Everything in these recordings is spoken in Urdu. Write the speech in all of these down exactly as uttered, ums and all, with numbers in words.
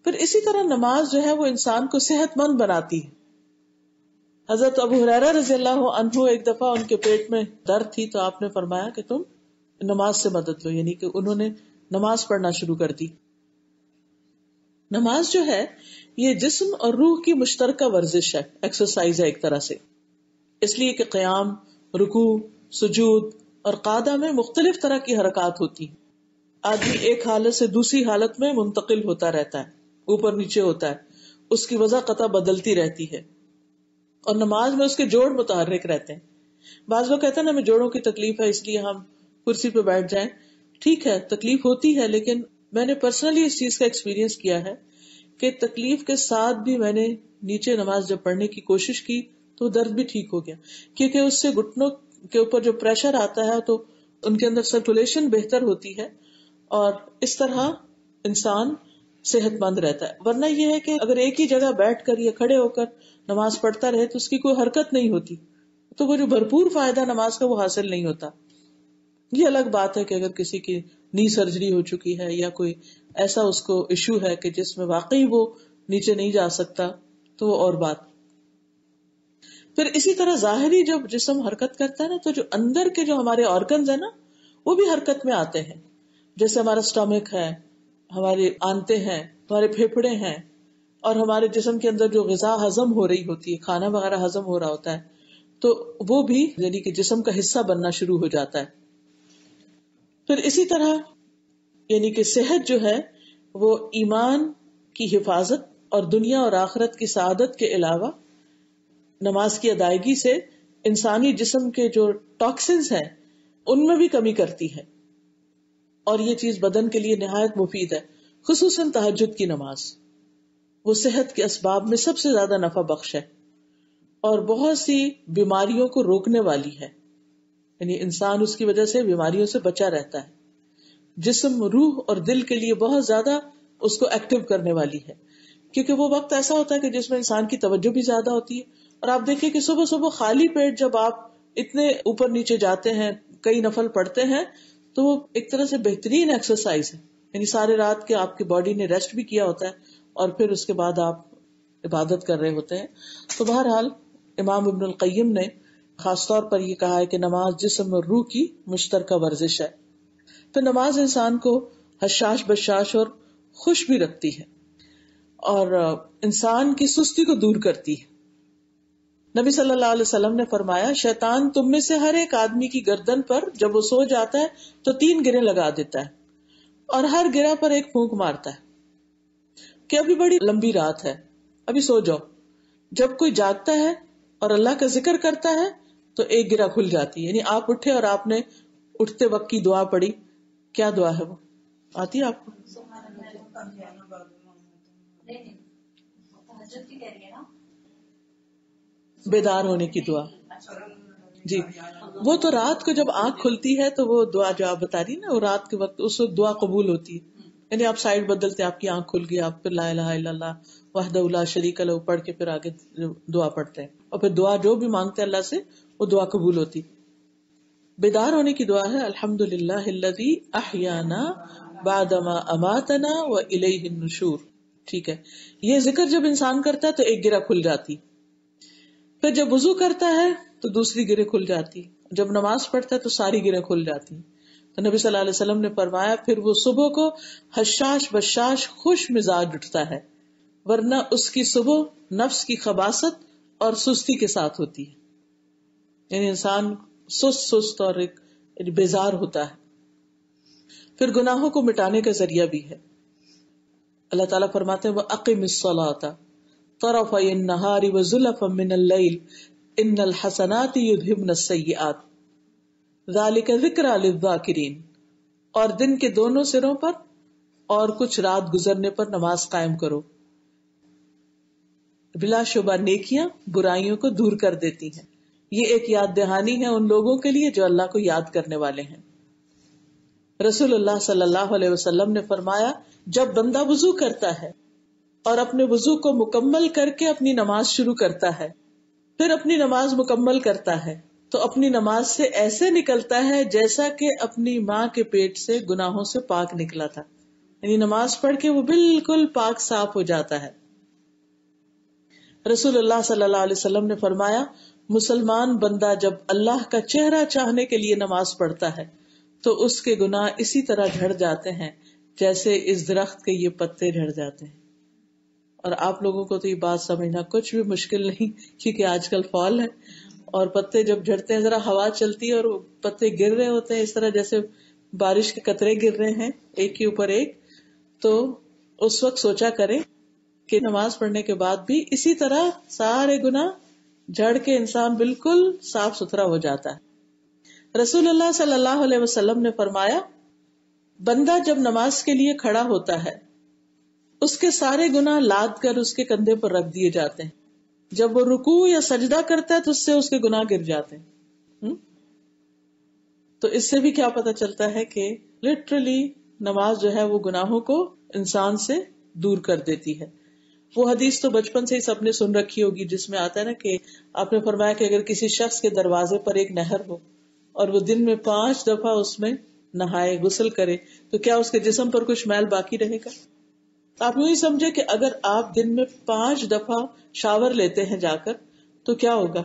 پھر اسی طرح نماز جو ہے وہ انسان کو صحت مند بناتی ہے. حضرت ابو ہریرہ رضی اللہ عنہ ایک دفعہ ان کے پیٹ میں درد تھی تو آپ نے فرمایا کہ تم نماز سے مدد لو، یعنی کہ انہوں نے نماز پڑھنا شروع کر دی. نماز جو ہے یہ جسم اور روح کی مشترکہ ورزش ہے، ایکسرسائز ہے ایک طرح سے، اس لیے کہ قیام، رکوع، سجود اور قعدہ میں مختلف طرح کی حرکات ہوتی ہیں. آدمی ایک حالت سے دوسری حالت میں منتقل ہوتا رہتا ہے، اوپر نیچے ہوتا ہے، اس کی وضع قطع بدلتی رہتی ہے، اور نماز میں اس کے جوڑ متحرک رہتے ہیں. بعض لوگ کہتے ہیں نا ہمیں جوڑوں کی تکلیف ہے اس لیے ہم کرسی پہ بیٹھ جائیں. ٹھیک ہے تکلیف ہوتی ہے، لیکن میں نے پرسنلی اس چیز کا ایکسپیرینس کیا ہے کہ تکلیف کے ساتھ بھی میں نے نیچے نماز جب پڑھنے کی کوشش کی تو درد بھی ٹھیک ہو گیا، کیونکہ اس سے گھٹنوں کے اوپر جو پریشر آتا ہے تو ان کے اندر سرکولیشن بہتر ہوتی ہے اور اس طرح انسان صحت مند رہتا ہے. ورنہ یہ ہے کہ اگر ایک ہی جگہ بیٹھ کر یا کھڑے ہو کر نماز پڑھتا رہے تو اس کی کوئی حرکت نہیں ہوتی، تو وہ جو بھرپور فائدہ نماز کا وہ حاصل نہیں ہوتا. یہ الگ بات ہے کہ اگر کسی کی نی سرجری ہو چکی ہے یا کوئی ایسا اس کو ایشو ہے کہ جس میں واقعی وہ نیچے نہیں جا سکتا تو وہ اور بات. پھر اسی طرح ظاہری جب جسم حرکت کرتا ہے نا تو جو اندر کے جو ہمارے آرگنز ہیں نا وہ بھی حرکت میں آتے ہیں، جیسے ہمارا سٹمک ہے، ہمارے آنتے ہیں، ہمارے پھیپھڑے ہیں، اور ہمارے جسم کے اندر جو غذا ہضم ہو رہی ہوتی ہے، کھانا وغیرہ ہضم ہو رہا ہوتا ہے، تو وہ بھی یعنی کہ جسم کا حصہ بننا شروع ہو جاتا ہے. پھر اسی طرح یعنی کہ صحت جو ہے وہ ایمان کی حفاظت اور دنیا اور آخرت کی سعادت کے علاوہ نماز کی ادائیگی سے انسانی جسم کے جو ٹاکسنز ہیں ان میں بھی کمی کرتی ہے، اور یہ چیز بدن کے لیے نہایت مفید ہے. خصوصاً تہجد کی نماز وہ صحت کے اسباب میں سب سے زیادہ نفع بخش ہے اور بہت سی بیماریوں کو روکنے والی ہے، یعنی انسان اس کی وجہ سے بیماریوں سے بچا رہتا ہے. جسم، روح اور دل کے لیے بہت زیادہ اس کو ایکٹیو کرنے والی ہے، کیونکہ وہ وقت ایسا ہوتا ہے کہ جس میں انسان کی توجہ بھی زیادہ ہوتی ہے. اور آپ دیکھیں کہ صبح صبح خالی پیٹ جب آپ اتنے اوپر نیچے جاتے ہیں، کئی نفل پڑھتے ہیں، تو وہ ایک طرح سے بہترین ایکسرسائز ہے، یعنی سارے رات کے آپ کی باڈی نے ریسٹ بھی کیا ہوتا ہے اور پھر اس کے بعد آپ عبادت کر رہے ہوتے ہیں. تو بہرحال امام ابن القیم نے خاص طور پر یہ کہا ہے کہ نماز جسم اور روح کی مشترکہ ورزش ہے. تو نماز انسان کو حشاش بشاش اور خوش بھی رکھتی ہے اور انسان کی سستی کو دور کرتی ہے. نبی صلی اللہ علیہ وسلم نے فرمایا شیطان تم میں سے ہر ایک آدمی کی گردن پر جب وہ سو جاتا ہے تو تین گرے لگا دیتا ہے اور ہر گرہ پر ایک پھونک مارتا ہے کہ ابھی بڑی لمبی رات ہے، ابھی سو جاؤ. جب کوئی جاگتا ہے اور اللہ کا ذکر کرتا ہے تو ایک گرہ کھل جاتی ہے، یعنی آپ اٹھے اور آپ نے اٹھتے وقت کی دعا پڑھی. کیا دعا ہے وہ آتی ہے آپ کو؟ بیدار ہونے کی دعا. جی وہ تو رات کو جب آنکھ کھلتی ہے تو وہ دعا جو آپ بتا رہی نا وہ رات کے وقت اس وقت دعا قبول ہوتی ہے، یعنی آپ سائڈ بدلتے آپ کی آنکھ کھل گئی، آپ پھر لا الہ الا اللہ وحدہ لا شریک لہ پڑھ کے پھر آگے دعا پڑھتے ہیں اور پھر دعا جو بھی مانگتے ہیں اللہ سے وہ دعا قبول ہوتی. بیدار ہونے کی دعا ہے الحمدللہ الذی احیانا بعدما اماتنا والیہ النشور. ٹھیک ہے، یہ ذکر جب انسان کرتا ہے تو ایک گرہ کھل جاتی، پھر جب وضو کرتا ہے تو دوسری گرہ کھل جاتی، جب نماز پڑھتا ہے تو ساری گرہ کھل جاتی. تو نبی صلی اللہ علیہ وسلم نے فرمایا پھر وہ صبح کو حشاش بشاش خوش مزاج اٹھتا ہے، ورنہ اس کی صبح نفس کی خباثت اور سستی کے ساتھ ہوتی ہے، یعنی انسان سست سست اور ایک بیزار ہوتا ہے. پھر گناہوں کو مٹانے کا ذریعہ بھی ہے. اللہ تعالیٰ فرماتے ہیں وَأَقِمِ الصَّلَاةَ طَرَفَيِ النَّهَارِ وَزُلَفًا مِّنَ اللَّيْلِ إِنَّ الْحَسَنَاتِ يُذْهِبْنَ السَّيِّئَاتِ ذَلِكَ ذِكْرَىٰ لِلذَّاكِرِينَ. اور دن کے دونوں سروں پر اور کچھ رات گزرنے پر نماز قائم کرو، بلا شبہ نیکیاں برائیوں کو دور کر دیتی ہیں. یہ ایک یاد دہانی ہے ان لوگوں کے لیے جو اللہ کو یاد کرنے والے ہیں. رسول اللہ صلی اللہ علیہ وسلم نے فرمایا جب بندہ وضو کرتا ہے اور اپنے وضو کو مکمل کر کے اپنی نماز شروع کرتا ہے، پھر اپنی نماز مکمل کرتا ہے تو اپنی نماز سے ایسے نکلتا ہے جیسا کہ اپنی ماں کے پیٹ سے گناہوں سے پاک نکلا تھا. یعنی نماز پڑھ کے وہ بالکل پاک صاف ہو جاتا ہے. رسول اللہ صلی اللہ علیہ وسلم نے فرمایا مسلمان بندہ جب اللہ کا چہرہ چاہنے کے لیے نماز پڑھتا ہے تو اس کے گناہ اسی طرح جھڑ جاتے ہیں جیسے اس درخت کے یہ پتے جھڑ جاتے ہیں. اور آپ لوگوں کو تو یہ بات سمجھنا کچھ بھی مشکل نہیں, کیونکہ آج کل فال ہے اور پتے جب جھڑتے ہیں ذرا ہوا چلتی ہے اور پتے گر رہے ہوتے ہیں اس طرح جیسے بارش کے قطرے گر رہے ہیں ایک کے اوپر ایک, تو اس وقت سوچا کرے کہ نماز پڑھنے کے بعد بھی اسی طرح سارے گناہ جھڑ کے انسان بالکل صاف ستھرا ہو جاتا ہے. رسول اللہ صلی اللہ علیہ وسلم نے فرمایا بندہ جب نماز کے لیے کھڑا ہوتا ہے اس کے سارے گناہ لاد کر اس کے کندھے پر رکھ دیے جاتے ہیں. جب وہ رکوع یا سجدہ کرتا ہے تو اس سے اس کے گناہ گر جاتے ہیں. تو اس سے بھی کیا پتا چلتا ہے کہ لٹرلی نماز جو ہے وہ گناہوں کو انسان سے دور کر دیتی ہے. وہ حدیث تو بچپن سے ہی سب نے سن رکھی ہوگی جس میں آتا ہے نا کہ آپ نے فرمایا کہ اگر کسی شخص کے دروازے پر ایک نہر ہو اور وہ دن میں پانچ دفعہ اس میں نہائے غسل کرے تو کیا اس کے جسم پر کچھ میل باقی رہے گا؟ آپ یوں ہی سمجھے کہ اگر آپ دن میں پانچ دفعہ شاور لیتے ہیں جا کر تو کیا ہوگا؟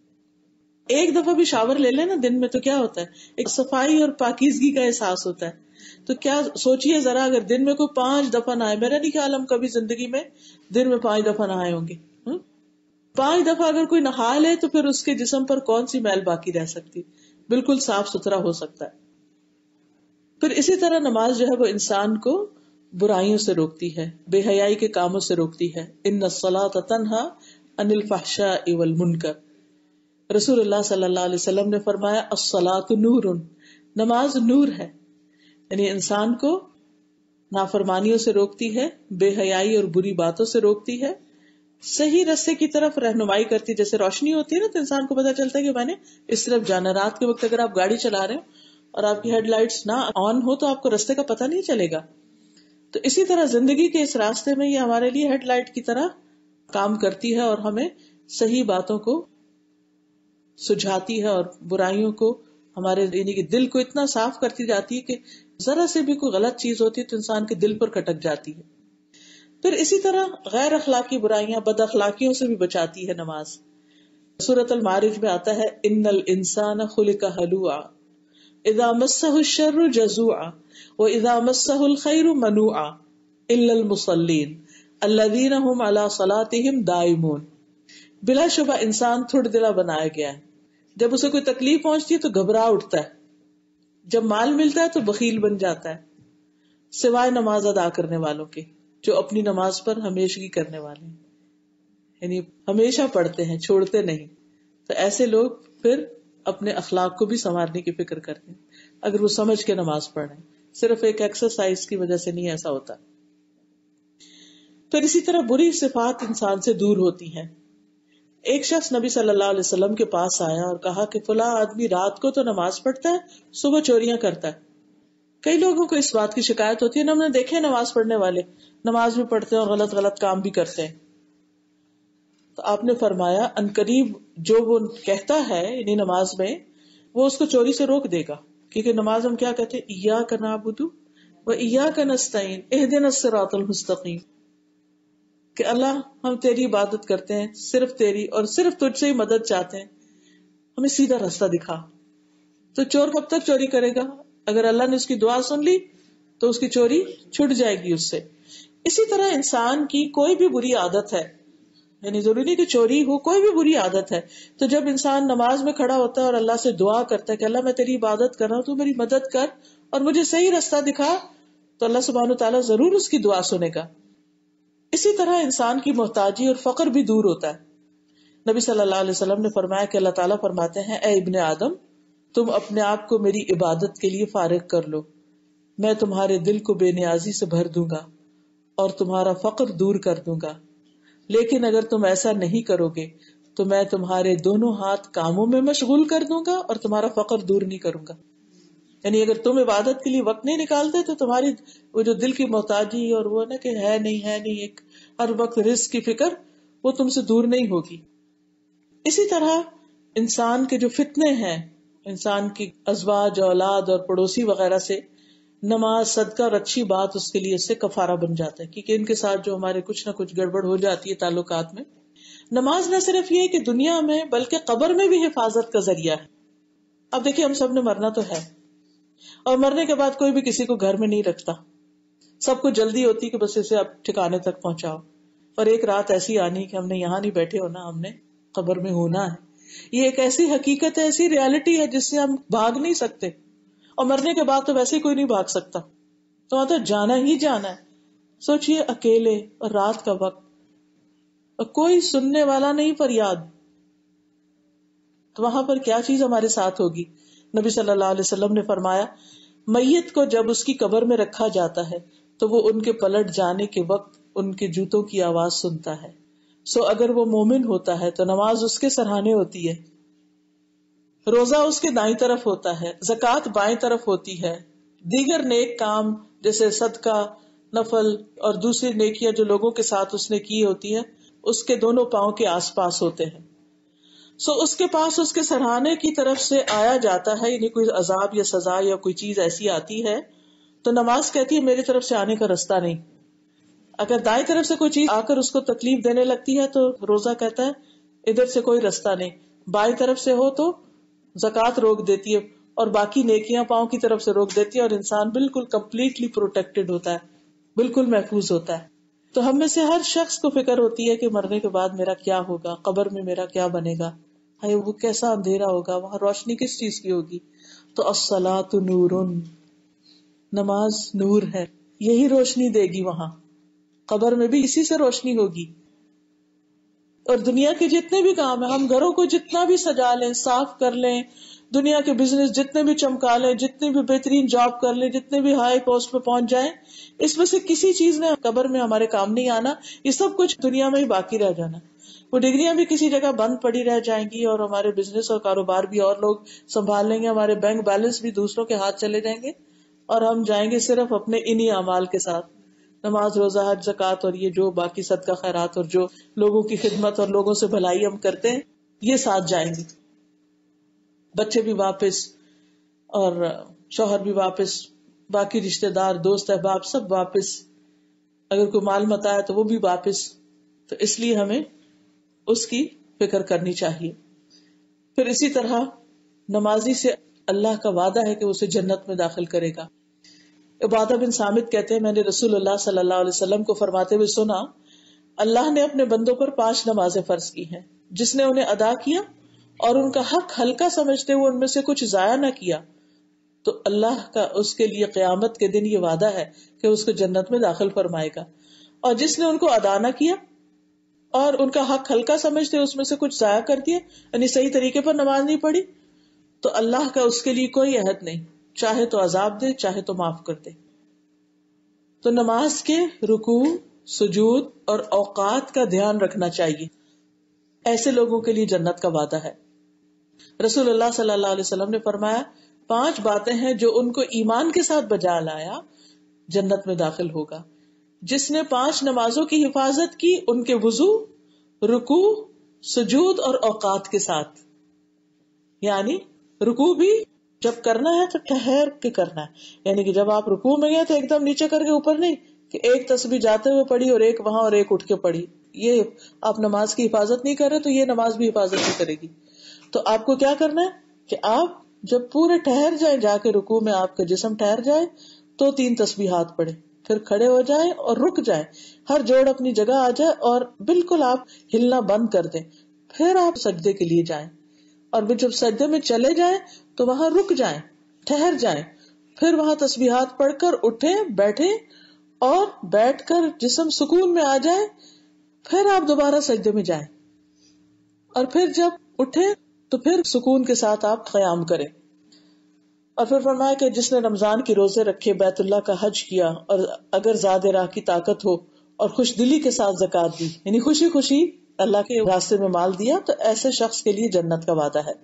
ایک دفعہ بھی شاور لے لیں نا دن میں تو کیا ہوتا ہے, ایک صفائی اور پاکیزگی کا احساس ہوتا ہے. تو کیا سوچئے ذرا اگر دن میں کوئی پانچ دفعہ نہائے, میرا نہیں خیال ہم کبھی زندگی میں دن میں پانچ دفعہ نہائے ہوں گے. پانچ دفعہ اگر کوئی نہا لے تو پھر اس کے جسم پر کون سی میل باقی رہ سکتی, بالکل صاف ستھرا ہو سکتا ہے. پھر اسی طرح نماز جو ہے وہ انسان کو برائیوں سے روکتی ہے, بے حیائی کے کاموں سے روکتی ہے. ان الصلاۃ تنہا عن الفحشاء والمنکر. رسول اللہ صلی اللہ علیہ وسلم نے فرمایا الصلاۃ نور, نماز نور ہے, یعنی انسان کو نافرمانیوں سے روکتی ہے, بے حیائی اور بری باتوں سے روکتی ہے, صحیح رستے کی طرف رہنمائی کرتی. جیسے روشنی ہوتی ہے نا تو انسان کو پتا چلتا ہے کہ میں نے اس طرف جانا. رات کے وقت اگر آپ گاڑی چلا رہے ہو اور آپ کی ہیڈ لائٹس نہ آن ہو تو آپ کو رستے کا پتہ نہیں چلے گا. تو اسی طرح زندگی کے اس راستے میں یہ ہمارے لیے ہیڈ لائٹ کی طرح کام کرتی ہے اور ہمیں صحیح باتوں کو سجھاتی ہے اور برائیوں کو ہمارے یعنی کہ دل کو اتنا صاف کرتی جاتی ہے کہ ذرا سے بھی کوئی غلط چیز ہوتی ہے تو انسان کے دل پر کھٹک جاتی ہے. پھر اسی طرح غیر اخلاقی برائیاں, بد اخلاقیوں سے بھی بچاتی ہے نماز. سورۃ المعارج میں آتا ہے ان الانسان خلق ہلوعا اذا مسہ الشر جزوعا واذا مسہ الخیر منوعا الا المصلین الذین هم علی صلاتهم دائمون. بلا شبہ انسان تھوڑ دلا بنایا گیا ہے, جب اسے کوئی تکلیف پہنچتی ہے تو گھبرا اٹھتا ہے, جب مال ملتا ہے تو بخیل بن جاتا ہے, سوائے نماز ادا کرنے والوں کے جو اپنی نماز پر ہمیشگی کرنے والے ہیں, یعنی ہمیشہ پڑھتے ہیں, چھوڑتے نہیں. تو ایسے لوگ پھر اپنے اخلاق کو بھی سنوارنے کی فکر کرتے ہیں اگر وہ سمجھ کے نماز پڑھ رہے ہیں, صرف ایک ایکسرسائز کی وجہ سے نہیں ایسا ہوتا. پھر اسی طرح بری صفات انسان سے دور ہوتی ہیں. ایک شخص نبی صلی اللہ علیہ وسلم کے پاس آیا اور کہا کہ فلاں آدمی رات کو تو نماز پڑھتا ہے, صبح چوریاں کرتا ہے. کئی لوگوں کو اس بات کی شکایت ہوتی ہے نا, ہم نے دیکھے نماز پڑھنے والے نماز بھی پڑھتے ہیں اور غلط غلط کام بھی کرتے ہیں. تو آپ نے فرمایا ان قریب جو وہ کہتا ہے یعنی نماز میں وہ اس کو چوری سے روک دے گا, کیونکہ نماز ہم کیا کہتے ہیں ایاک نعبد و ایاک نستعین اہدنا الصراط المستقیم, کہ اللہ ہم تیری عبادت کرتے ہیں, صرف تیری اور صرف تجھ سے ہی مدد چاہتے ہیں, ہمیں سیدھا راستہ دکھا. تو چور کب تک چوری کرے گا؟ اگر اللہ نے اس کی دعا سن لی تو اس کی چوری چھٹ جائے گی اس سے. اسی طرح انسان کی کوئی بھی بری عادت ہے, یعنی ضروری نہیں کہ چوری ہو, کوئی بھی بری عادت ہے, تو جب انسان نماز میں کھڑا ہوتا ہے اور اللہ سے دعا کرتا ہے کہ اللہ میں تیری عبادت کر رہا ہوں, تو میری مدد کر اور مجھے صحیح راستہ دکھا, تو اللہ سبحانہ وتعالیٰ ضرور اس کی دعا سنے گا. اسی طرح انسان کی محتاجی اور فقر بھی دور ہوتا ہے. نبی صلی اللہ علیہ وسلم نے فرمایا کہ اللہ تعالیٰ فرماتے ہیں اے ابن آدم تم اپنے آپ کو میری عبادت کے لیے فارغ کر لو, میں تمہارے دل کو بے نیازی سے بھر دوں گا اور تمہارا فقر دور کر دوں گا. لیکن اگر تم ایسا نہیں کرو گے تو میں تمہارے دونوں ہاتھ کاموں میں مشغول کر دوں گا اور تمہارا فقر دور نہیں کروں گا. یعنی اگر تم عبادت کے لیے وقت نہیں نکالتے تو تمہاری وہ جو دل کی محتاجی اور وہ نا کہ ہے نہیں ہے نہیں ایک ہر وقت رزق کی فکر وہ تم سے دور نہیں ہوگی. اسی طرح انسان کے جو فتنے ہیں, انسان کی ازواج اولاد اور پڑوسی وغیرہ سے, نماز، صدقہ اور اچھی بات اس کے لیے اس سے کفارہ بن جاتا ہے، کیونکہ ان کے ساتھ جو ہمارے کچھ نہ کچھ گڑبڑ ہو جاتی ہے تعلقات میں. نماز نہ صرف یہ کہ دنیا میں بلکہ قبر میں بھی حفاظت کا ذریعہ ہے. اب دیکھیے ہم سب نے مرنا تو ہے، اور مرنے کے بعد کوئی بھی کسی کو گھر میں نہیں رکھتا، سب کو جلدی ہوتی کہ بس اسے اب ٹھکانے تک پہنچاؤ. اور ایک رات ایسی آنی کہ ہم نے یہاں نہیں بیٹھے ہونا، ہم نے قبر میں ہونا ہے. یہ ایک ایسی حقیقت ہے، ایسی ریالٹی ہے جس سے ہم بھاگ نہیں سکتے، اور مرنے کے بعد تو ویسے ہی کوئی نہیں بھاگ سکتا، تو وہاں تو جانا ہی جانا ہے. سوچئے اکیلے اور رات کا وقت اور کوئی سننے والا نہیں فریاد، تو وہاں پر کیا چیز ہمارے ساتھ ہوگی. نبی صلی اللہ علیہ وسلم نے فرمایا میت کو جب اس کی قبر میں رکھا جاتا ہے تو وہ ان کے پلٹ جانے کے وقت ان کے جوتوں کی آواز سنتا ہے. سو اگر وہ مومن ہوتا ہے تو نماز اس کے سرہانے ہوتی ہے، روزہ اس کے دائیں طرف ہوتا ہے، زکوٰۃ بائیں طرف ہوتی ہے، دیگر نیک کام جیسے صدقہ، نفل اور دوسری نیکیاں جو لوگوں کے ساتھ اس نے کی ہوتی ہے اس کے دونوں پاؤں کے آس پاس ہوتے ہیں. سو اس کے پاس اس کے سرہانے کی طرف سے آیا جاتا ہے، یعنی کوئی عذاب یا سزا یا کوئی چیز ایسی آتی ہے تو نماز کہتی ہے میری طرف سے آنے کا رستہ نہیں. اگر دائیں طرف سے کوئی چیز آ کر اس کو تکلیف دینے لگتی ہے تو روزہ کہتا ہے ادھر سے کوئی رستہ نہیں. بائیں طرف سے ہو تو زکوٰۃ روک دیتی ہے، اور باقی نیکیاں پاؤں کی طرف سے روک دیتی ہے، اور انسان بالکل کمپلیٹلی پروٹیکٹڈ ہوتا ہے، بالکل محفوظ ہوتا ہے. تو ہم میں سے ہر شخص کو فکر ہوتی ہے کہ مرنے کے بعد میرا کیا ہوگا، قبر میں میرا کیا بنے گا، ہے وہ کیسا اندھیرا ہوگا، وہاں روشنی کس چیز کی ہوگی. تو الصلاۃ نور، نماز نور ہے، یہی روشنی دے گی. وہاں قبر میں بھی اسی سے روشنی ہوگی. اور دنیا کے جتنے بھی کام ہیں، ہم گھروں کو جتنا بھی سجا لیں، صاف کر لیں، دنیا کے بزنس جتنے بھی چمکا لیں، جتنے بھی بہترین جاب کر لیں، جتنے بھی ہائی پوسٹ پہ پہنچ جائیں، اس میں سے کسی چیز نے قبر میں ہمارے کام نہیں آنا. یہ سب کچھ دنیا میں ہی باقی رہ جانا. وہ ڈگریاں بھی کسی جگہ بند پڑی رہ جائیں گی، اور ہمارے بزنس اور کاروبار بھی اور لوگ سنبھال لیں گے، ہمارے بینک بیلنس بھی دوسروں کے ہاتھ چلے جائیں گے، اور ہم جائیں گے صرف اپنے انہی اعمال کے ساتھ، نماز، روزہ، حج، زکوٰۃ اور یہ جو باقی صدقہ خیرات اور جو لوگوں کی خدمت اور لوگوں سے بھلائی ہم کرتے ہیں یہ ساتھ جائیں گے. بچے بھی واپس، اور شوہر بھی واپس، باقی رشتہ دار، دوست احباب سب واپس، اگر کوئی مال متاع ہے تو وہ بھی واپس. تو اس لیے ہمیں اس کی فکر کرنی چاہیے. پھر اسی طرح نمازی سے اللہ کا وعدہ ہے کہ اسے جنت میں داخل کرے گا. عبادہ بن صامت کہتے ہیں میں نے رسول اللہ صلی اللہ علیہ وسلم کو فرماتے ہوئے سنا اللہ نے اپنے بندوں پر پانچ نمازیں فرض کی ہیں، جس نے انہیں ادا کیا اور ان کا حق ہلکا سمجھتے ہوئے ان میں سے کچھ ضائع نہ کیا تو اللہ کا اس کے لیے قیامت کے دن یہ وعدہ ہے کہ اس کو جنت میں داخل فرمائے گا. اور جس نے ان کو ادا نہ کیا اور ان کا حق ہلکا سمجھتے اس میں سے کچھ ضائع کر دیا، یعنی صحیح طریقے پر نماز نہیں پڑھی، تو اللہ کا اس کے لیے کوئی عہد نہیں، چاہے تو عذاب دے چاہے تو معاف کر دے. تو نماز کے رکوع، سجود اور اوقات کا دھیان رکھنا چاہیے. ایسے لوگوں کے لیے جنت کا وعدہ ہے. رسول اللہ صلی اللہ علیہ وسلم نے فرمایا پانچ باتیں ہیں جو ان کو ایمان کے ساتھ بجا لایا جنت میں داخل ہوگا. جس نے پانچ نمازوں کی حفاظت کی ان کے وضو، رکوع، سجود اور اوقات کے ساتھ. یعنی رکوع بھی جب کرنا ہے تو ٹھہر کے کرنا ہے، یعنی کہ جب آپ رکوع میں گئے تو ایک دم نیچے کر کے اوپر نہیں کہ ایک تسبیح جاتے ہوئے پڑھی اور ایک وہاں اور ایک اٹھ کے پڑھی. یہ آپ نماز کی حفاظت نہیں کر رہے تو یہ نماز بھی حفاظت نہیں کرے گی. تو آپ کو کیا کرنا ہے کہ آپ جب پورے ٹھہر جائیں، جا کے رکوع میں آپ کا جسم ٹھہر جائے تو تین تسبیحات پڑھیں، پھر کھڑے ہو جائیں اور رک جائیں، ہر جوڑ اپنی جگہ آ جائے اور بالکل آپ ہلنا بند کر دیں. پھر آپ سجدے کے لیے جائیں، اور جب سجدے میں چلے جائیں تو وہاں رک جائیں، ٹھہر جائیں، پھر وہاں تسبیحات پڑھ کر اٹھیں، بیٹھیں، اور بیٹھ کر جسم سکون میں آ جائے، پھر آپ دوبارہ سجدے میں جائیں، اور پھر جب اٹھیں تو پھر سکون کے ساتھ آپ قیام کریں. اور پھر فرمایا کہ جس نے رمضان کی روزے رکھے، بیت اللہ کا حج کیا، اور اگر زاد راہ کی طاقت ہو اور خوش دلی کے ساتھ زکات دی، یعنی خوشی خوشی اللہ کے راستے میں مال دیا، تو ایسے شخص کے لیے جنت کا وعدہ ہے.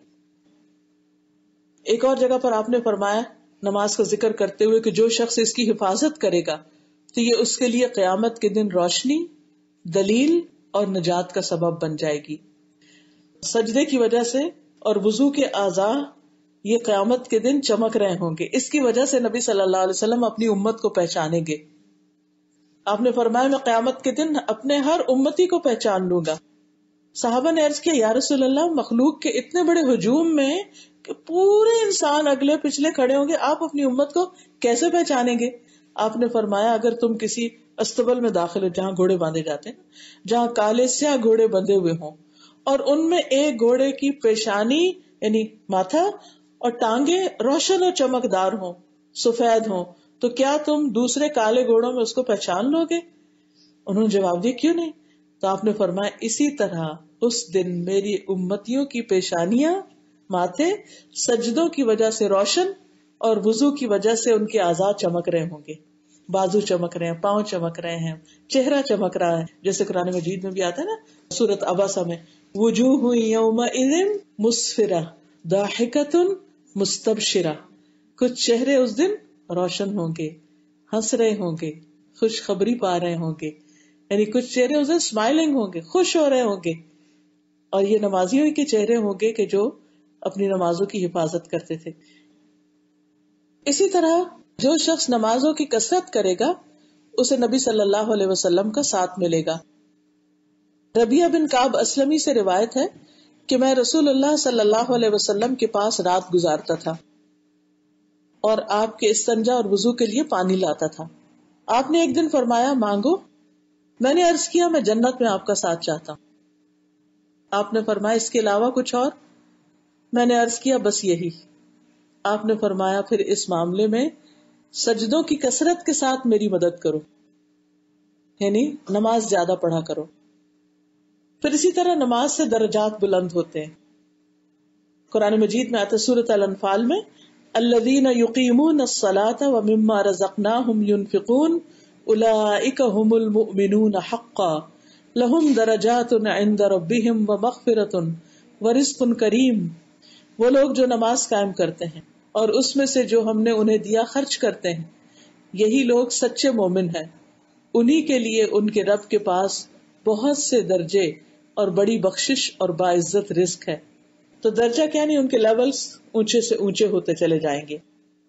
ایک اور جگہ پر آپ نے فرمایا نماز کا ذکر کرتے ہوئے کہ جو شخص اس کی حفاظت کرے گا تو یہ اس کے لیے قیامت کے دن روشنی، دلیل اور نجات کا سبب بن جائے گی. سجدے کی وجہ سے اور وضو کے اعضاء یہ قیامت کے دن چمک رہے ہوں گے. اس کی وجہ سے نبی صلی اللہ علیہ وسلم اپنی امت کو پہچانیں گے. آپ نے فرمایا میں قیامت کے دن اپنے ہر امتی کو پہچان لوں گا. صحابہ نے عرض کیا یا رسول اللہ مخلوق کے اتنے بڑے ہجوم میں کہ پورے انسان اگلے پچھلے کھڑے ہوں گے, آپ اپنی امت کو کیسے پہچانیں گے؟ آپ نے فرمایا اگر تم کسی استبل میں داخل ہو جہاں گھوڑے باندھے جاتے ہیں, جہاں کالے سیاہ گھوڑے بندھے ہوئے ہوں, اور ان میں ایک گھوڑے کی پیشانی یعنی ماتھا اور ٹانگیں روشن اور چمکدار ہوں, سفید ہوں, تو کیا تم دوسرے کالے گھوڑوں میں اس کو پہچان لو گے؟ انہوں نے جواب دیا کیوں نہیں. تو آپ نے فرمایا اسی طرح اس دن میری امتیوں کی پیشانیاں ماتھے سجدوں کی وجہ سے روشن اور وضو کی وجہ سے ان کے اعضاء چمک رہے ہوں گے, بازو چمک رہے ہیں, پاؤں چمک رہے ہیں, چہرہ چمک رہا ہے, جیسے قرآن مجید میں بھی آتا ہے نا سورۃ عبسہ میں وجوہ یومئذ مسفرہ ضاحکۃ مستبشرہ, کچھ چہرے اس دن روشن ہوں گے, ہنس رہے ہوں گے, خوشخبری پا رہے ہوں گے, یعنی کچھ چہرے اس دن اسمائلنگ ہوں گے, خوش ہو رہے ہوں گے. اور یہ نمازیوں کے چہرے ہوں گے کہ جو اپنی نمازوں کی حفاظت کرتے تھے. اسی طرح جو شخص نمازوں کی کثرت کرے گا اسے نبی صلی اللہ علیہ وسلم کا ساتھ ملے گا. ربیعہ بن کعب اسلمی سے روایت ہے کہ میں رسول اللہ صلی اللہ علیہ وسلم کے پاس رات گزارتا تھا اور آپ کے استنجا اور وضو کے لیے پانی لاتا تھا. آپ نے ایک دن فرمایا مانگو. میں نے عرض کیا میں جنت میں آپ کا ساتھ چاہتا ہوں. آپ نے فرمایا اس کے علاوہ کچھ اور؟ میں نے عرض کیا بس یہی. آپ نے فرمایا پھر اس معاملے میں سجدوں کی کثرت کے ساتھ میری مدد کرو, یعنی نماز زیادہ پڑھا کرو. پھر اسی طرح نماز سے درجات بلند ہوتے ہیں. قرآن مجید میں آتا سورۃ الانفال میں الذین یقیمون الصلاۃ ومما رزقناہم ینفقون اولئک هم المؤمنون حقا لہم درجات عند ربہم ومغفرۃ ورزق کریم. وہ لوگ جو نماز قائم کرتے ہیں اور اس میں سے جو ہم نے انہیں دیا خرچ کرتے ہیں, یہی لوگ سچے مومن ہیں, انہی کے لیے ان کے رب کے پاس بہت سے درجے اور بڑی بخشش اور باعزت رزق ہے. تو درجہ کیا نہیں, ان کے لیولز اونچے سے اونچے ہوتے چلے جائیں گے.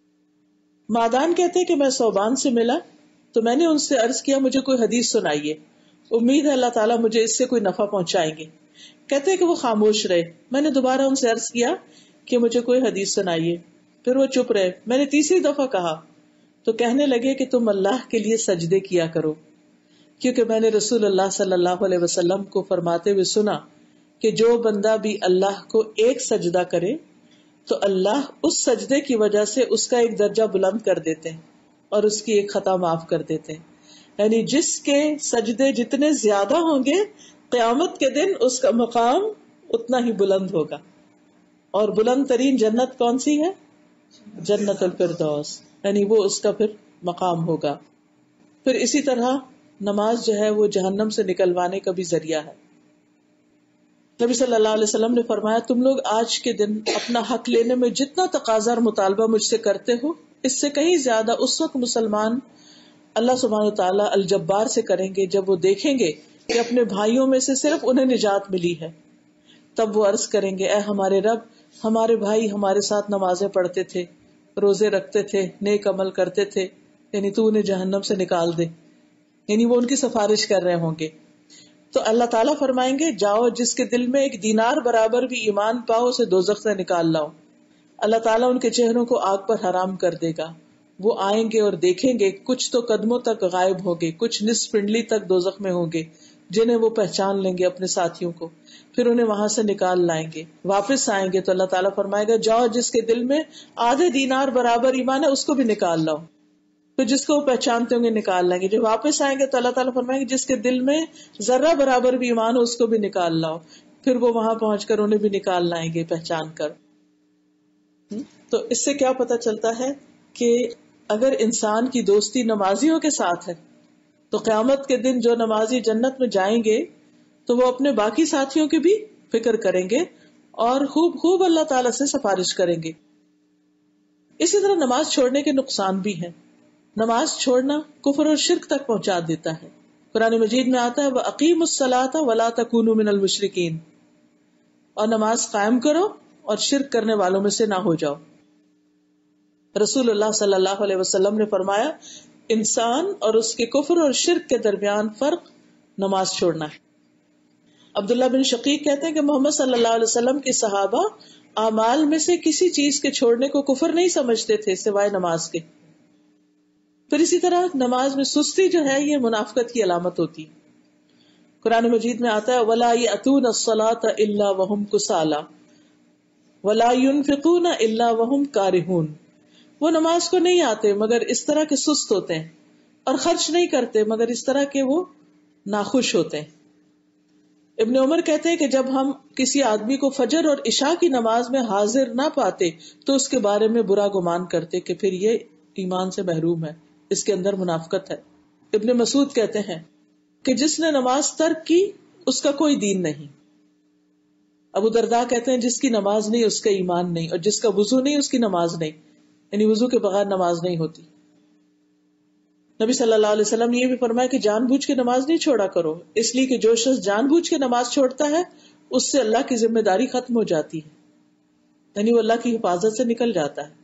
مادان کہتے کہ میں صوبان سے ملا تو میں نے ان سے عرض کیا مجھے کوئی حدیث سنائیے, امید ہے اللہ تعالیٰ مجھے اس سے کوئی نفع پہنچائیں گے. کہتے کہ وہ خاموش رہے. میں نے دوبارہ ان سے عرض کیا کہ مجھے کوئی حدیث سنائیے, پھر وہ چپ رہے. میں نے تیسری دفعہ کہا تو کہنے لگے کہ تم اللہ کے لیے سجدے کیا کرو, کیونکہ میں نے رسول اللہ صلی اللہ علیہ وسلم کو فرماتے ہوئے سنا کہ جو بندہ بھی اللہ کو ایک سجدہ کرے تو اللہ اس سجدے کی وجہ سے اس کا ایک درجہ بلند کر دیتے ہیں اور اس کی ایک خطا معاف کر دیتے ہیں. یعنی جس کے سجدے جتنے زیادہ ہوں گے قیامت کے دن اس کا مقام اتنا ہی بلند ہوگا. اور بلند ترین جنت کون سی ہے؟ جنت الفردوس, یعنی وہ اس کا پھر مقام ہوگا. پھر اسی طرح نماز جو ہے وہ جہنم سے نکلوانے کا بھی ذریعہ ہے. نبی صلی اللہ علیہ وسلم نے فرمایا تم لوگ آج کے دن اپنا حق لینے میں جتنا تقاضا اور مطالبہ مجھ سے کرتے ہو اس سے کہیں زیادہ اس وقت مسلمان اللہ سبحانہ وتعالی الجبار سے کریں گے جب وہ دیکھیں گے کہ اپنے بھائیوں میں سے صرف انہیں نجات ملی ہے. تب وہ عرض کریں گے اے ہمارے رب, ہمارے بھائی ہمارے ساتھ نمازیں پڑھتے تھے, روزے رکھتے تھے, نیک عمل کرتے تھے, یعنی تو انہیں جہنم سے نکال دے. یعنی وہ ان کی سفارش کر رہے ہوں گے. تو اللہ تعالیٰ فرمائیں گے جاؤ جس کے دل میں ایک دینار برابر بھی ایمان پاؤ اسے دوزخ سے نکال لاؤ. اللہ تعالیٰ ان کے چہروں کو آگ پر حرام کر دے گا. وہ آئیں گے اور دیکھیں گے کچھ تو قدموں تک غائب ہوں گے, کچھ نصف پنڈلی تک دوزخ میں ہوں گے جنہیں وہ پہچان لیں گے اپنے ساتھیوں کو, پھر انہیں وہاں سے نکال لائیں گے. واپس آئیں گے تو اللہ تعالیٰ فرمائے گا جاؤ جس کے دل میں آدھے دینار برابر ایمان ہے اس کو بھی نکال لاؤ. پھر جس کو وہ پہچانتے ہوں گے نکال لائیں گے. جب واپس آئیں گے تو اللہ تعالیٰ فرمائیں گے جس کے دل میں ذرہ برابر بھی ایمان ہو اس کو بھی نکال لاؤ. پھر وہ وہاں پہنچ کر انہیں بھی نکال لائیں گے پہچان کر. تو اس سے کیا پتا چلتا ہے کہ اگر انسان کی دوستی نمازیوں کے ساتھ ہے تو قیامت کے دن جو نمازی جنت میں جائیں گے تو وہ اپنے باقی ساتھیوں کی بھی فکر کریں گے اور خوب خوب اللہ تعالیٰ سے سفارش کریں گے. اسی طرح نماز چھوڑنے کے نقصان بھی ہیں. نماز چھوڑنا کفر اور شرک تک پہنچا دیتا ہے. قرآن مجید میں آتا ہے وَأَقِیمُوا الصَّلَاةَ وَلَا تَكُونُوا مِنَ الْمُشْرِکِینَ, اور نماز قائم کرو اور شرک کرنے والوں میں سے نہ ہو جاؤ. رسول اللہ صلی اللہ علیہ وسلم نے فرمایا انسان اور اس کے کفر اور شرک کے درمیان فرق نماز چھوڑنا ہے. عبداللہ بن شقیق کہتے ہیں کہ محمد صلی اللہ علیہ وسلم کے صحابہ اعمال میں سے کسی چیز کے چھوڑنے کو کفر نہیں سمجھتے تھے سوائے نماز کے. پھر اسی طرح نماز میں سستی جو ہے یہ منافقت کی علامت ہوتی ہے. قرآن مجید میں آتا ہے وَلَا يَأْتُونَ الصَّلَاةَ إِلَّا وَهُمْ كُسَالَىٰ وَلَا يُنْفِقُونَ إِلَّا وَهُمْ كَارِهُونَ. وہ نماز کو نہیں آتے مگر اس طرح کے سست ہوتے ہیں, اور خرچ نہیں کرتے مگر اس طرح کے وہ ناخوش ہوتے ہیں. ابن عمر کہتے ہیں کہ جب ہم کسی آدمی کو فجر اور عشاء کی نماز میں حاضر نہ پاتے تو اس کے بارے میں برا گمان کرتے کہ پھر یہ ایمان سے محروم ہے, اس کے اندر منافقت ہے. ابن مسعود کہتے ہیں کہ جس نے نماز ترک کی اس کا کوئی دین نہیں. ابو درداء کہتے ہیں جس کی نماز نہیں اس کا ایمان نہیں, اور جس کا وضو نہیں اس کی نماز نہیں, یعنی وضو کے بغیر نماز نہیں ہوتی. نبی صلی اللہ علیہ وسلم نے یہ بھی فرمایا کہ جان بوجھ کے نماز نہیں چھوڑا کرو, اس لیے کہ جو شخص جان بوجھ کے نماز چھوڑتا ہے اس سے اللہ کی ذمہ داری ختم ہو جاتی ہے, یعنی وہ اللہ کی حفاظت سے نکل جاتا ہے.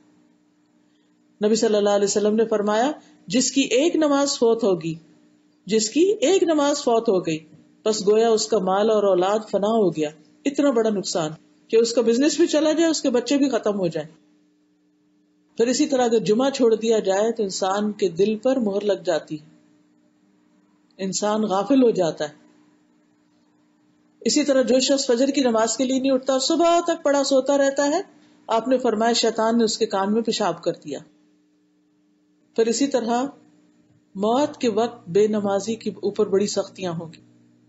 نبی صلی اللہ علیہ وسلم نے فرمایا جس کی ایک نماز فوت ہوگی جس کی ایک نماز فوت ہو گئی بس گویا اس کا مال اور اولاد فنا ہو گیا. اتنا بڑا نقصان کہ اس کا بزنس بھی چلا جائے, اس کے بچے بھی ختم ہو جائیں. پھر اسی طرح اگر جمعہ چھوڑ دیا جائے تو انسان کے دل پر مہر لگ جاتی ہے, انسان غافل ہو جاتا ہے. اسی طرح جو شخص فجر کی نماز کے لیے نہیں اٹھتا صبح تک پڑا سوتا رہتا ہے, آپ نے فرمایا شیطان نے اس کے کان میں پیشاب کر دیا. پھر اسی طرح موت کے وقت بے نمازی کے اوپر بڑی سختیاں ہوں گی.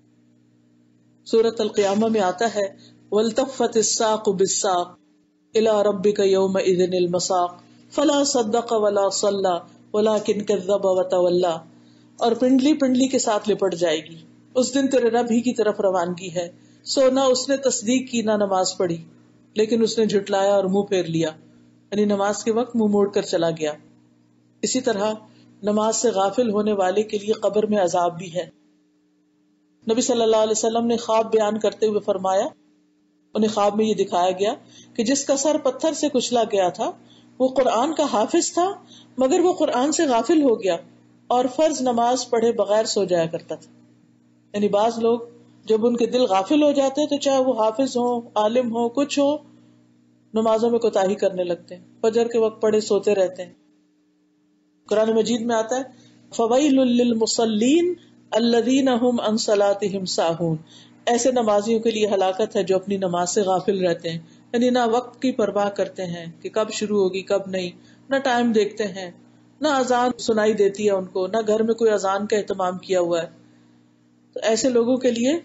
سورۃ القیامہ میں آتا ہے وَالْتَفَّتِ السَّاقُ بِالسَّاقِ إِلَىٰ رَبِّكَ يَوْمَئِذٍ الْمَسَاقُ فَلَا صَدَّقَ وَلَا صَلَّىٰ وَلَٰكِنْ كَذَّبَ وَتَوَلَّىٰ. اور پنڈلی پنڈلی کے ساتھ لپٹ جائے گی, اس دن تیرے رب ہی کی طرف روانگی ہے. سو نہ اس نے تصدیق کی نہ نماز پڑھی, لیکن اس نے جھٹلایا اور منہ پھیر لیا, یعنی نماز کے وقت منہ موڑ کر چلا گیا. اسی طرح نماز سے غافل ہونے والے کے لیے قبر میں عذاب بھی ہے. نبی صلی اللہ علیہ وسلم نے خواب بیان کرتے ہوئے فرمایا انہیں خواب میں یہ دکھایا گیا کہ جس کا سر پتھر سے کچلا گیا تھا وہ قرآن کا حافظ تھا مگر وہ قرآن سے غافل ہو گیا اور فرض نماز پڑھے بغیر سو جایا کرتا تھا. یعنی بعض لوگ جب ان کے دل غافل ہو جاتے ہیں تو چاہے وہ حافظ ہو, عالم ہو, کچھ ہو, نمازوں میں کوتاہی کرنے لگتے ہیں, فجر کے وقت پڑھے سوتے رہتے ہیں. قرآن مجید میں آتا ہے فَوَيْلٌ لِّلْمُصَلِّينَ الَّذِينَ هُمْ عَنْ صَلَاتِهِمْ سَاهُونَ. ایسے نمازیوں کے لیے ہلاکت ہے جو اپنی نماز سے غافل رہتے ہیں, یعنی نہ وقت کی پرواہ کرتے ہیں کہ کب شروع ہوگی کب نہیں, نہ ٹائم دیکھتے ہیں, نہ اذان سنائی دیتی ہے ان کو, نہ گھر میں کوئی اذان کا اہتمام کیا ہوا ہے. تو ایسے لوگوں کے لیے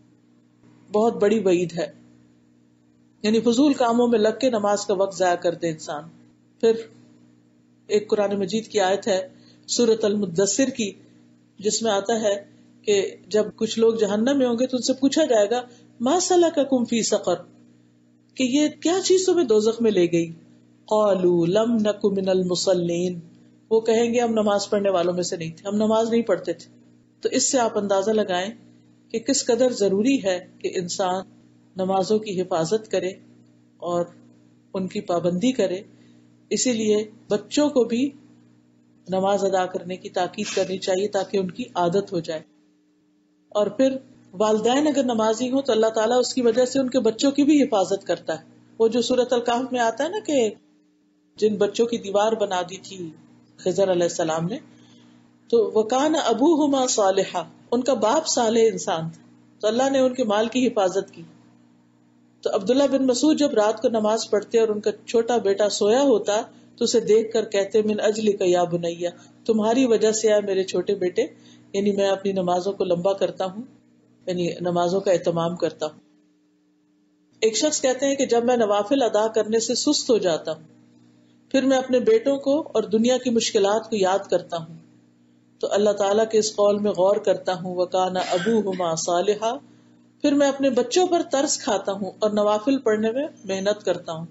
بہت بڑی وعید ہے, یعنی فضول کاموں میں لگ کے نماز کا وقت ضائع کر دے انسان. پھر ایک قرآن مجید کی آیت ہے سورۃ المدثر کی جس میں آتا ہے کہ جب کچھ لوگ جہنم میں ہوں گے تو ان سے پوچھا جائے گا ما سلککم فی سقر, کہ یہ کیا چیز تمہیں دوزخ میں لے گئی. قالوا لم نک من المصلین, وہ کہیں گے ہم نماز پڑھنے والوں میں سے نہیں تھے, ہم نماز نہیں پڑھتے تھے. تو اس سے آپ اندازہ لگائیں کہ کس قدر ضروری ہے کہ انسان نمازوں کی حفاظت کرے اور ان کی پابندی کرے. اسی لیے بچوں کو بھی نماز ادا کرنے کی تاکید کرنی چاہیے تاکہ ان کی عادت ہو جائے. اور پھر والدین اگر نمازی ہوں تو اللہ تعالیٰ اس کی وجہ سے ان کے بچوں کی بھی حفاظت کرتا ہے. وہ جو سورۃ الکہف میں آتا ہے نا کہ جن بچوں کی دیوار بنا دی تھی خضر علیہ السلام نے, تو وَكَانَ أَبُوهُمَا صَالِحًا, ان کا باپ صالح انسان تھا, تو اللہ نے ان کے مال کی حفاظت کی. تو عبداللہ بن مسعود جب رات کو نماز پڑھتے اور ان کا چھوٹا بیٹا سویا ہوتا تو اسے دیکھ کر کہتے من اجلک یا بنیا, تمہاری وجہ سے ہے میرے چھوٹے بیٹے, یعنی میں اپنی نمازوں کو لمبا کرتا ہوں, یعنی نمازوں کا اہتمام کرتا ہوں. ایک شخص کہتے ہیں کہ جب میں نوافل ادا کرنے سے سست ہو جاتا ہوں پھر میں اپنے بیٹوں کو اور دنیا کی مشکلات کو یاد کرتا ہوں تو اللہ تعالیٰ کے اس قول میں غور کرتا ہوں وَكَانَ أَبُوهُمَا صَالِحًا, پھر میں اپنے بچوں پر ترس کھاتا ہوں اور نوافل پڑھنے میں محنت کرتا ہوں.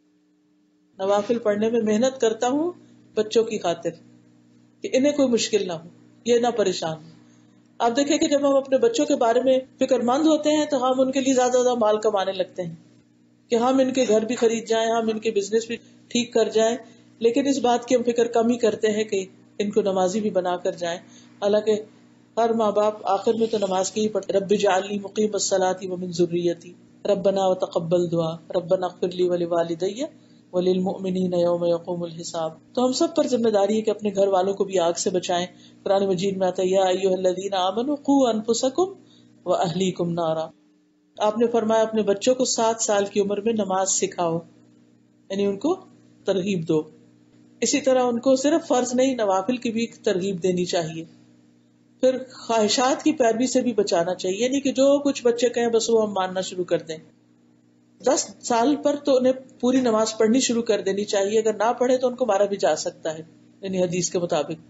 نوافل پڑھنے میں محنت کرتا ہوں بچوں کی خاطر کہ انہیں کوئی مشکل نہ ہو, یہ نہ پریشان ہو. آپ دیکھیں کہ جب ہم اپنے بچوں کے بارے میں فکر مند ہوتے ہیں تو ہم ان کے لیے زیادہ زیادہ مال کمانے لگتے ہیں کہ ہم ان کے گھر بھی خرید جائیں، ہم ان کے بزنس بھی ٹھیک کر جائیں، لیکن اس بات کی ہم فکر کم ہی کرتے ہیں کہ ان کو نمازی بھی بنا کر جائیں. حالانکہ ہر ماں باپ آخر میں تو نماز کی ہی پڑھتے، رب اجعلنی مقیم الصلاۃ ومن ذریتی ربنا وتقبل دعا ربنا اغفر لی ولوالدی وللمؤمنین یوم یقوم الحساب. تو ہم سب پر ذمہ داری ہے کہ اپنے گھر والوں کو بھی آگ سے بچائیں. قرآن مجید میں آتا ہے یا ایھا الذین آمنوا قوا انفسکم واہلیکم نارا. آپ نے فرمایا اپنے بچوں کو سات سال کی عمر میں نماز سکھاؤ، یعنی ان کو ترغیب دو. اسی طرح ان کو صرف فرض نہیں، نوافل کی بھی ترغیب دینی چاہیے. پھر خواہشات کی پیروی سے بھی بچانا چاہیے، یعنی کہ جو کچھ بچے کہیں بس وہ ہم ماننا شروع کر دیں. دس سال پر تو انہیں پوری نماز پڑھنی شروع کر دینی چاہیے، اگر نہ پڑھے تو ان کو مارا بھی جا سکتا ہے، یعنی حدیث کے مطابق.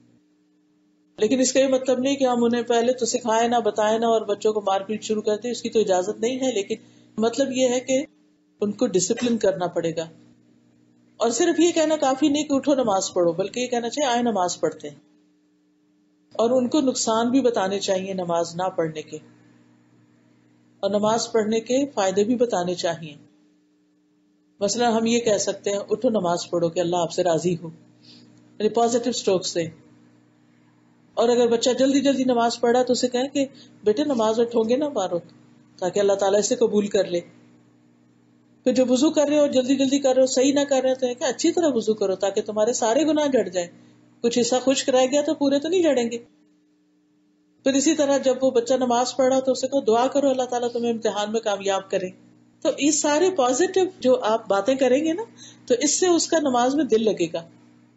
لیکن اس کا یہ مطلب نہیں کہ ہم انہیں پہلے تو سکھائیں نہ بتائیں نہ اور بچوں کو مار پیٹ شروع کر دیں، اس کی تو اجازت نہیں ہے. لیکن مطلب یہ ہے کہ ان کو ڈسپلن کرنا پڑے گا. اور صرف یہ کہنا کافی نہیں کہ اٹھو نماز پڑھو، بلکہ یہ کہنا چاہیے آئے نماز پڑھتے ہیں. اور ان کو نقصان بھی بتانے چاہیے نماز نہ پڑھنے کے، اور نماز پڑھنے کے فائدے بھی بتانے چاہیے. مثلا ہم یہ کہہ سکتے ہیں اٹھو نماز پڑھو کہ اللہ آپ سے راضی ہو، یعنی پازیٹیو اسٹروک سے. اور اگر بچہ جلدی جلدی نماز پڑھا تو اسے کہیں کہ بیٹے نماز میں ٹھونگے نہ مارو، تاکہ اللہ تعالیٰ اسے قبول کر لے. پھر جو وضو کر رہے ہو جلدی جلدی کر رہے ہو، صحیح نہ کر رہے تو کہ اچھی طرح وضو کرو تاکہ تمہارے سارے گناہ جڑ جائیں. کچھ حصہ خشک رہ گیا تو پورے تو نہیں جڑیں گے. پھر اسی طرح جب وہ بچہ نماز پڑھا تو اسے کہو دعا کرو اللہ تعالیٰ تمہیں امتحان میں کامیاب کرے. تو یہ سارے پازیٹیو جو آپ باتیں کریں گے نا، تو اس سے اس کا نماز میں دل لگے گا.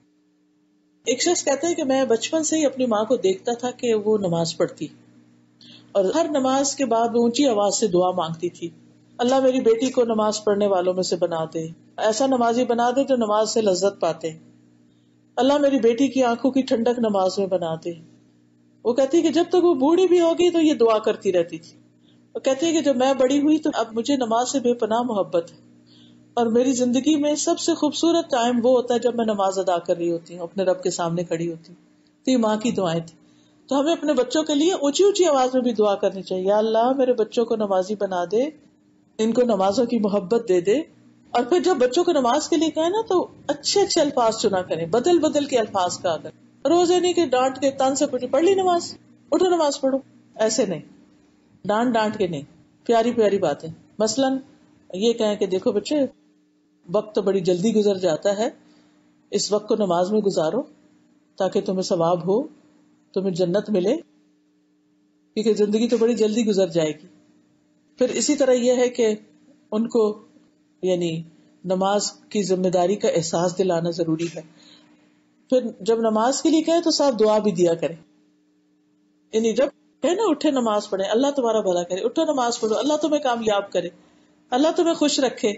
ایک شخص کہتا ہے کہ میں بچپن سے ہی اپنی ماں کو دیکھتا تھا کہ وہ نماز پڑھتی، اور ہر نماز کے بعد وہ اونچی آواز سے دعا مانگتی تھی، اللہ میری بیٹی کو نماز پڑھنے والوں میں سے بنا دے، ایسا نمازی بنا دے جو نماز سے لذت پاتے، اللہ میری بیٹی کی آنکھوں کی ٹھنڈک نماز میں بنا دے. وہ کہتی ہے کہ جب تک وہ بوڑھی بھی ہوگی تو یہ دعا کرتی رہتی تھی. وہ کہتی ہے کہ جب میں بڑی ہوئی تو اب مجھے نماز سے بے پناہ محبت ہے، اور میری زندگی میں سب سے خوبصورت ٹائم وہ ہوتا ہے جب میں نماز ادا کر رہی ہوتی ہوں، اپنے رب کے سامنے کھڑی ہوتی ہوں. تو یہ ماں کی دعائیں تھی. تو ہمیں اپنے بچوں کے لیے اونچی اونچی آواز میں بھی دعا کرنی چاہیے، یا اللہ میرے بچوں کو نمازی بنا دے، ان کو نمازوں کی محبت دے دے. اور پھر جب بچوں کو نماز کے لیے کہیں نا تو اچھے اچھے الفاظ چنا کریں، بدل بدل کے الفاظ کہا کریں. روز یہ نہیں کہ ڈانٹ کے تان سے پوچھے پڑھ لی نماز، اٹھو نماز پڑھو، ایسے نہیں، ڈانٹ ڈانٹ کے نہیں، پیاری پیاری باتیں. مثلاً یہ کہیں کہ دیکھو بچے وقت تو بڑی جلدی گزر جاتا ہے، اس وقت کو نماز میں گزارو تاکہ تمہیں ثواب ہو، تمہیں جنت ملے، کیونکہ زندگی تو بڑی جلدی گزر جائے گی. پھر اسی طرح یہ ہے کہ ان کو یعنی نماز کی ذمہ داری کا احساس دلانا ضروری ہے. پھر جب نماز کے لیے کہیں تو ساتھ دعا بھی دیا کرے، یعنی جب کہیں نا اٹھے نماز پڑھے اللہ تمہارا بھلا کرے، اٹھو نماز پڑھو اللہ تمہیں کامیاب کرے، اللہ تمہیں خوش رکھے.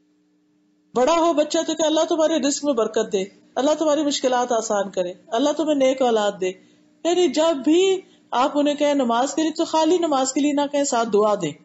بڑا ہو بچہ تو کہ اللہ تمہارے رزق میں برکت دے، اللہ تمہاری مشکلات آسان کرے، اللہ تمہیں نیک اولاد دے. یعنی جب بھی آپ انہیں کہیں نماز کے لیے تو خالی نماز کے لیے نہ کہیں، ساتھ دعا دیں.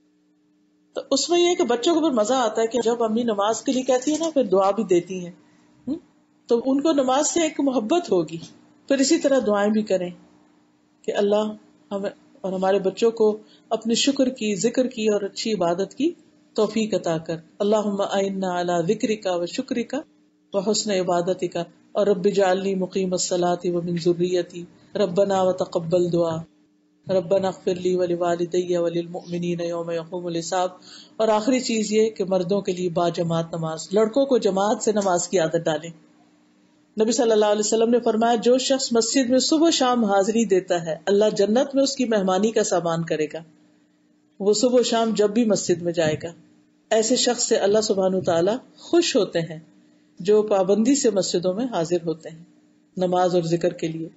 تو اس میں یہ ہے کہ بچوں کو پھر مزہ آتا ہے کہ جب امی نماز کے لیے کہتی ہے نا پھر دعا بھی دیتی ہیں، تو ان کو نماز سے ایک محبت ہوگی. پھر اسی طرح دعائیں بھی کریں کہ اللہ ہمیں اور ہمارے بچوں کو اپنے شکر کی، ذکر کی اور اچھی عبادت کی توفیق عطا کر. اللہم اعنا علی ذکرک و شکرک و حسن عبادتک اور رب اجعلنی مقیم الصلاۃ ومن ذریتی ربنا وتقبل دعا ربنا اغفر لی ولوالدی وللمؤمنین یوم یقوم الحساب. اور آخری چیز یہ کہ مردوں کے لیے با جماعت نماز، لڑکوں کو جماعت سے نماز کی عادت ڈالیں. نبی صلی اللہ علیہ وسلم نے فرمایا جو شخص مسجد میں صبح شام حاضری دیتا ہے اللہ جنت میں اس کی مہمانی کا سامان کرے گا. وہ صبح شام جب بھی مسجد میں جائے گا. ایسے شخص سے اللہ سبحانہ تعالیٰ خوش ہوتے ہیں جو پابندی سے مسجدوں میں حاضر ہوتے ہیں نماز اور ذکر کے لیے.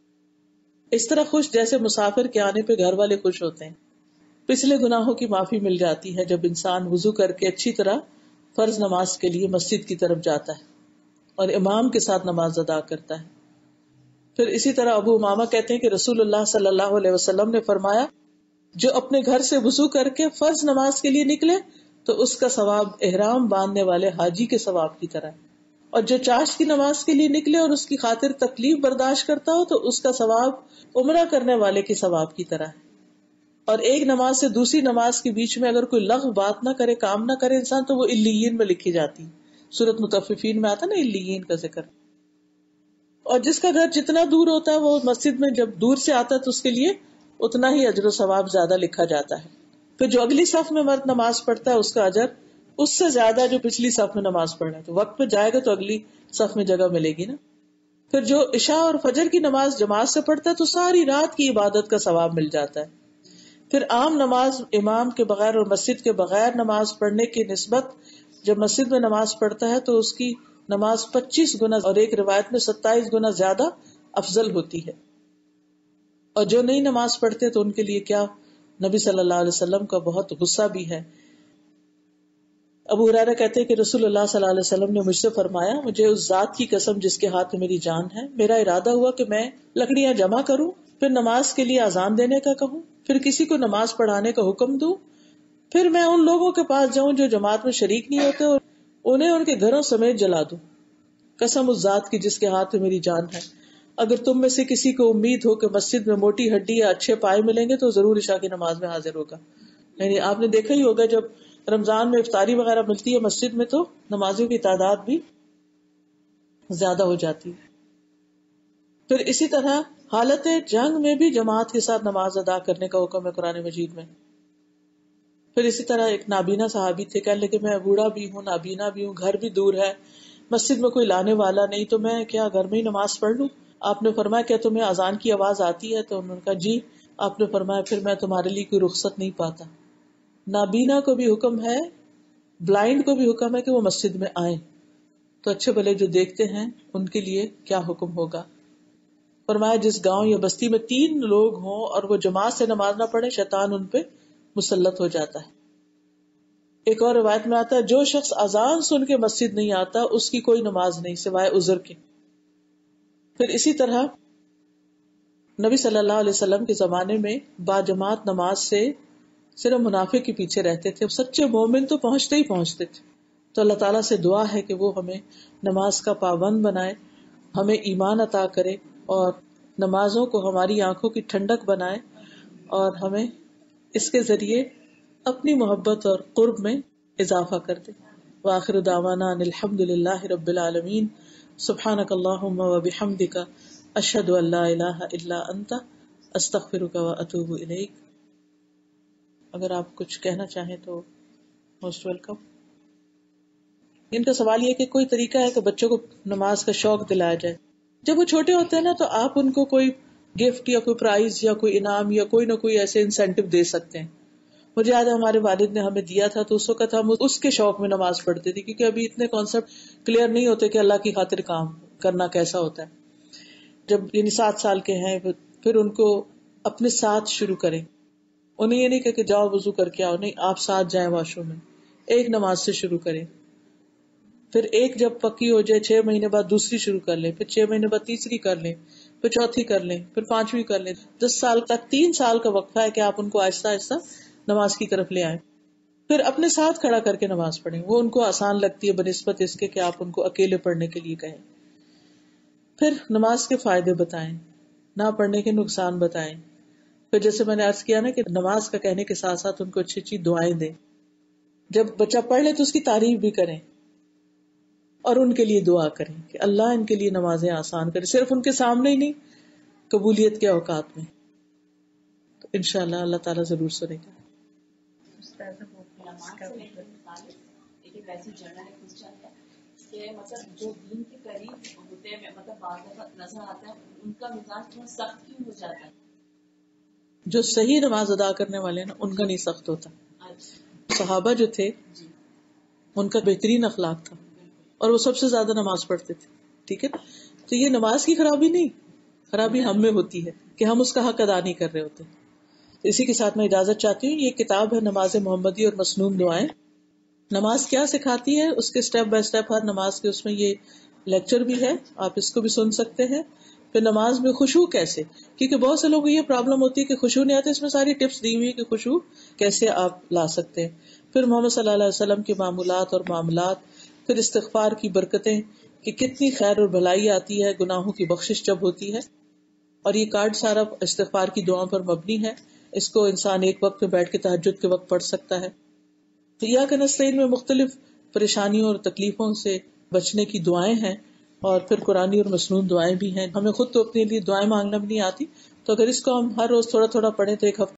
اس طرح خوش جیسے مسافر کے آنے پہ گھر والے خوش ہوتے ہیں. پچھلے گناہوں کی معافی مل جاتی ہے جب انسان وضو کر کے اچھی طرح فرض نماز کے لیے مسجد کی طرف جاتا ہے اور امام کے ساتھ نماز ادا کرتا ہے. پھر اسی طرح ابو امامہ کہتے ہیں کہ رسول اللہ صلی اللہ علیہ وسلم نے فرمایا جو اپنے گھر سے وضو کر کے فرض نماز کے لیے نکلے تو اس کا ثواب احرام باندھنے والے حاجی کے ثواب کی طرح ہے، اور جو چاشت کی نماز کے لیے نکلے اور اس کی خاطر تکلیف برداشت کرتا ہو تو اس کا ثواب عمرہ کرنے والے کے ثواب کی طرح ہے. اور ایک نماز سے دوسری نماز کے بیچ میں اگر کوئی لغو بات نہ کرے، کام نہ کرے انسان، تو وہ علیین میں لکھی جاتی. سورۃ مطففین میں آتا نا علیین کا ذکر. اور جس کا گھر جتنا دور ہوتا ہے وہ مسجد میں جب دور سے آتا ہے تو اس کے لیے اتنا ہی اجر و ثواب زیادہ لکھا جاتا ہے. پھر جو اگلی صف میں مرد نماز پڑھتا ہے اس کا اجر اس سے زیادہ جو پچھلی صف میں نماز پڑھ رہا ہے، تو وقت پہ جائے گا تو اگلی صف میں جگہ ملے گی نا. پھر جو عشاء اور فجر کی نماز جماعت سے پڑھتا ہے تو ساری رات کی عبادت کا ثواب مل جاتا ہے. پھر عام نماز امام کے بغیر اور مسجد کے بغیر نماز پڑھنے کی نسبت جب مسجد میں نماز پڑھتا ہے تو اس کی نماز پچیس گنا اور ایک روایت میں ستائیس گنا زیادہ افضل ہوتی ہے. اور جو نہیں نماز پڑھتے تو ان کے لیے کیا، نبی صلی اللہ علیہ وسلم کا بہت غصہ بھی ہے. ابو ہریرہ کہتے ہیں کہ رسول اللہ صلی اللہ علیہ وسلم نے مجھ سے فرمایا، مجھے اس ذات کی قسم جس کے ہاتھ میں میری جان ہے، میرا ارادہ ہوا کہ میں لکڑیاں جمع کروں، پھر نماز کے لیے اذان دینے کا کہوں، پھر کسی کو نماز پڑھانے کا حکم دوں، پھر میں ان لوگوں کے پاس جاؤں جو جماعت میں شریک نہیں ہوتے اور انہیں ان کے گھروں سمیت جلا دوں. قسم اس ذات کی جس کے ہاتھ میں میری جان ہے، اگر تم میں سے کسی کو امید ہو کہ مسجد میں موٹی ہڈی یا اچھے پائے ملیں گے تو ضرور عشاء کی نماز میں حاضر ہوگا. یعنی آپ نے دیکھا ہی ہوگا جب رمضان میں افطاری وغیرہ ملتی ہے مسجد میں تو نمازیوں کی تعداد بھی زیادہ ہو جاتی ہے. پھر اسی طرح حالت جنگ میں بھی جماعت کے ساتھ نماز ادا کرنے کا حکم ہے قرآن مجید میں. پھر اسی طرح ایک نابینا صحابی تھے، کہنے لگے میں بوڑھا بھی ہوں، نابینا بھی ہوں، گھر بھی دور ہے، مسجد میں کوئی لانے والا نہیں، تو میں کیا گھر میں ہی نماز پڑھ لوں؟ آپ نے فرمایا کیا تمہیں اذان کی آواز آتی ہے؟ تو انہوں نے کہا جی. آپ نے فرمایا پھر میں تمہارے لیے کوئی رخصت نہیں پاتا. نابینا کو بھی حکم ہے، بلائنڈ کو بھی حکم ہے کہ وہ مسجد میں آئیں، تو اچھے بھلے جو دیکھتے ہیں ان کے لیے کیا حکم ہوگا. فرمایا جس گاؤں یا بستی میں تین لوگ ہوں اور وہ جماعت سے نماز نہ پڑھے، شیطان ان پہ مسلط ہو جاتا ہے. ایک اور روایت میں آتا ہے جو شخص اذان سن کے مسجد نہیں آتا اس کی کوئی نماز نہیں سوائے عذر کے. پھر اسی طرح نبی صلی اللہ علیہ وسلم کے زمانے میں باجماعت نماز سے صرف منافق کے پیچھے رہتے تھے، سچے مومن تو پہنچتے ہی پہنچتے تھے. تو اللہ تعالیٰ سے دعا ہے کہ وہ ہمیں نماز کا پابند بنائے، ہمیں ایمان عطا کرے اور نمازوں کو ہماری آنکھوں کی ٹھنڈک بنائے اور ہمیں اس کے ذریعے اپنی محبت اور قرب میں اضافہ کر دے. وآخر دعوانا ان الحمد للہ رب العالمین. سبحانک اللہم وبحمدک، اشہد ان لا الہ الا انت، استغفرک واتوب الیک. اگر آپ کچھ کہنا چاہیں تو موسٹ ویلکم. ان کا سوال یہ کہ کوئی طریقہ ہے کہ بچوں کو نماز کا شوق دلایا جائے. جب وہ چھوٹے ہوتے ہیں نا تو آپ ان کو کوئی گفٹ یا کوئی پرائز یا کوئی انعام یا کوئی نہ کوئی ایسے انسینٹو دے سکتے ہیں. مجھے یاد ہے ہمارے والد نے ہمیں دیا تھا تو اس وقت ہم اس کے شوق میں نماز پڑھتے تھے، کیونکہ ابھی اتنے کانسیپٹ کلیئر نہیں ہوتے کہ اللہ کی خاطر کام کرنا کیسا ہوتا ہے. جب یعنی سات سال کے ہیں پھر ان کو اپنے ساتھ شروع کریں. انہیں یہ نہیں کہ جاؤ وضو کر کے آؤ، نہیں، آپ ساتھ جائیں واش روم میں. ایک نماز سے شروع کریں، پھر ایک جب پکی ہو جائے چھ مہینے بعد دوسری شروع کر لیں، پھر چھ مہینے بعد تیسری کر لیں، پھر چوتھی کر لیں، پھر پانچویں کر لیں. دس سال تک تین سال کا وقفہ ہے کہ آپ ان کو آہستہ آہستہ نماز کی طرف لے آئیں. پھر اپنے ساتھ کھڑا کر کے نماز پڑھیں، وہ ان کو آسان لگتی ہے بنسبت اس کے کہ آپ ان کو اکیلے پڑھنے کے لیے کہیں. پھر نماز کے فائدے بتائیں، نہ پڑھنے کے نقصان بتائیں. پھر جیسے میں نے عرض کیا نا کہ نماز کا کہنے کے ساتھ ساتھ ان کو اچھی اچھی دعائیں دیں. جب بچہ پڑھ لے تو اس کی تعریف بھی کریں اور ان کے لیے دعا کریں کہ اللہ ان کے لیے نمازیں آسان کرے، صرف ان کے سامنے ہی نہیں، قبولیت کے اوقات میں. تو انشاءاللہ اللہ تعالیٰ ضرور سنے گا. مطلب جو دین کے قریب ہوتے ہیں، مطلب بعض دفعہ نظر آتا ہے ان کا مزاج تھوڑا سخت کیوں ہو جاتا ہے؟ جو صحیح نماز ادا کرنے والے ہیں نا ان کا نہیں سخت ہوتا. صحابہ جو تھے ان کا بہترین اخلاق تھا اور وہ سب سے زیادہ نماز پڑھتے تھے. ٹھیک ہے نا؟ تو یہ نماز کی خرابی نہیں، خرابی ہم میں ہوتی ہے کہ ہم اس کا حق ادا نہیں کر رہے ہوتے. تو اسی کے ساتھ میں اجازت چاہتی ہوں. یہ کتاب ہے نماز محمدی اور مسنون دعائیں. نماز کیا سکھاتی ہے اس کے سٹیپ بائی سٹیپ ہر نماز کے اس میں یہ لیکچر بھی ہے، آپ اس کو بھی سن سکتے ہیں. پھر نماز میں خشوع کیسے، کیونکہ بہت سے لوگوں کو یہ پرابلم ہوتی ہے کہ خشوع نہیں آتی. اس میں ساری ٹپس دی ہوئی کہ خشوع کیسے آپ لا سکتے ہیں. پھر محمد صلی اللہ علیہ وسلم کے معمولات اور معاملات. پھر استغفار کی برکتیں کہ کتنی خیر اور بھلائی آتی ہے گناہوں کی بخشش جب ہوتی ہے. اور یہ کارڈ سارا استغفار کی دعاؤں پر مبنی ہے. اس کو انسان ایک وقت میں بیٹھ کے تہجد کے وقت پڑھ سکتا ہے. ایاک نستعین میں مختلف پریشانیوں اور تکلیفوں سے بچنے کی دعائیں ہیں، اور پھر قرآنی اور مسنون دعائیں بھی ہیں. ہمیں خود تو اپنے لیے دعائیں مانگنا بھی نہیں آتی، تو اگر اس کو ہم ہر روز تھوڑا تھوڑا پڑھیں تو ایک ہفتہ